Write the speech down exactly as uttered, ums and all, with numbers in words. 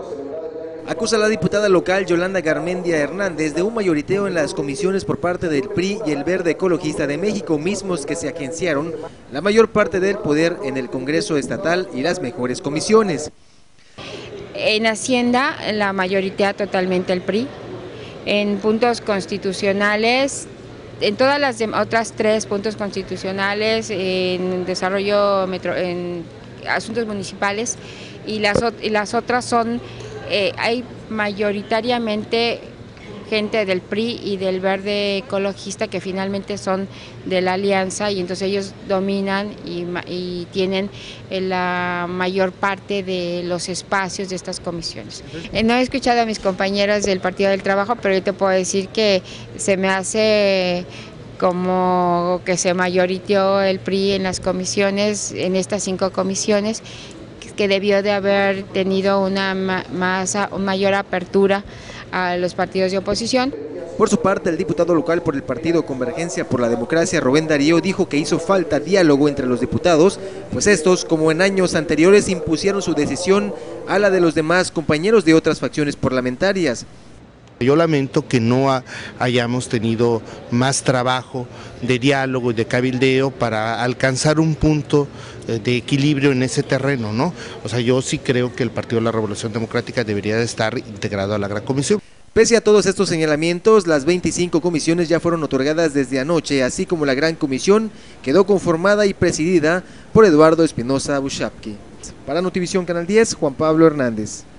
Acusa la diputada local Yolanda Garmendia Hernández de un mayoriteo en las comisiones por parte del P R I y el Verde Ecologista de México, mismos que se agenciaron la mayor parte del poder en el Congreso Estatal y las mejores comisiones. En Hacienda la mayoría totalmente el P R I, en puntos constitucionales, en todas las otras tres puntos constitucionales, en desarrollo, metro, en asuntos municipales y las, y las otras son, eh, hay mayoritariamente gente del P R I y del Verde Ecologista que finalmente son de la alianza y entonces ellos dominan y, y tienen la mayor parte de los espacios de estas comisiones. Eh, no he escuchado a mis compañeras del Partido del Trabajo, pero yo te puedo decir que se me hace como que se mayoriteó el P R I en las comisiones, en estas cinco comisiones, que debió de haber tenido una más, mayor apertura a los partidos de oposición. Por su parte, el diputado local por el partido Convergencia por la Democracia, Rubén Darío, dijo que hizo falta diálogo entre los diputados, pues estos, como en años anteriores, impusieron su decisión a la de los demás compañeros de otras facciones parlamentarias. Yo lamento que no hayamos tenido más trabajo de diálogo y de cabildeo para alcanzar un punto de equilibrio en ese terreno, ¿no? O sea, yo sí creo que el Partido de la Revolución Democrática debería de estar integrado a la gran comisión. Pese a todos estos señalamientos, las veinticinco comisiones ya fueron otorgadas desde anoche, así como la gran comisión quedó conformada y presidida por Eduardo Espinosa Bushapki. Para Notivisión Canal diez, Juan Pablo Hernández.